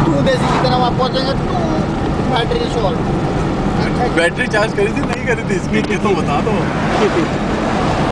देसी की तरह वहाँ पहुँचेंगे बैटरी शॉर्ट। बैटरी चार्ज करी थी नहीं करी थी इसकी, ये तो बता दो।